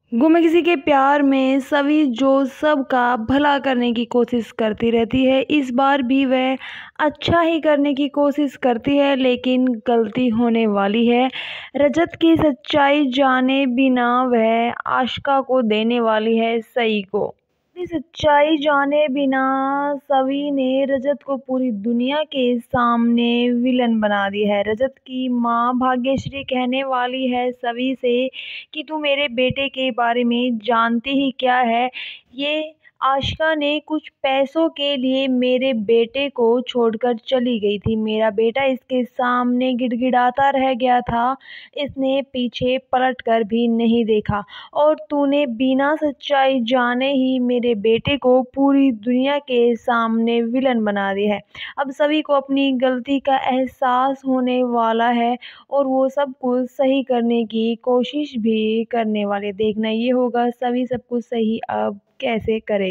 गुम किसी के प्यार में सभी जो सबका भला करने की कोशिश करती रहती है। इस बार भी वह अच्छा ही करने की कोशिश करती है, लेकिन गलती होने वाली है। रजत की सच्चाई जाने बिना वह आशिका को देने वाली है सई को। अपनी सच्चाई जाने बिना सवी ने रजत को पूरी दुनिया के सामने विलन बना दिया है। रजत की माँ भाग्यश्री कहने वाली है सवी से कि तू मेरे बेटे के बारे में जानती ही क्या है। ये आशिका ने कुछ पैसों के लिए मेरे बेटे को छोड़कर चली गई थी। मेरा बेटा इसके सामने गिड़गिड़ाता रह गया था। इसने पीछे पलट कर भी नहीं देखा और तूने बिना सच्चाई जाने ही मेरे बेटे को पूरी दुनिया के सामने विलन बना दिया है। अब सभी को अपनी गलती का एहसास होने वाला है और वो सब कुछ सही करने की कोशिश भी करने वाले। देखना ये होगा सभी सब कुछ सही अब कैसे करे।